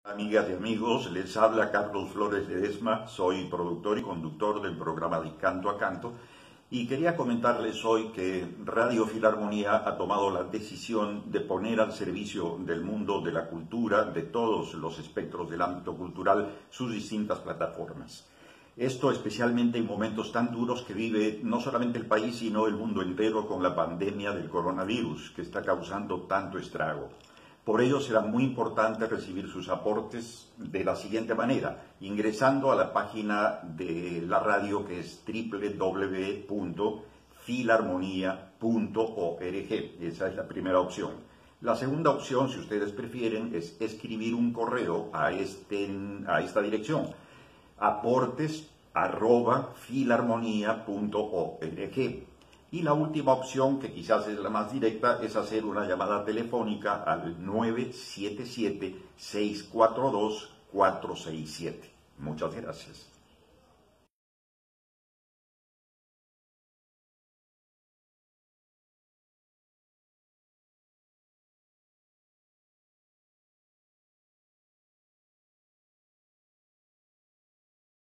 Amigas y amigos, les habla Carlos Flores Ledesma, soy productor y conductor del programa de Canto a Canto y quería comentarles hoy que Radio Filarmonía ha tomado la decisión de poner al servicio del mundo de la cultura, de todos los espectros del ámbito cultural, sus distintas plataformas. Esto especialmente en momentos tan duros que vive no solamente el país, sino el mundo entero con la pandemia del coronavirus, que está causando tanto estrago. Por ello será muy importante recibir sus aportes de la siguiente manera, ingresando a la página de la radio que es www.filarmonia.org. Esa es la primera opción. La segunda opción, si ustedes prefieren, es escribir un correo a esta dirección, aportes@filarmonia.org. Y la última opción, que quizás es la más directa, es hacer una llamada telefónica al 977-642-467. Muchas gracias.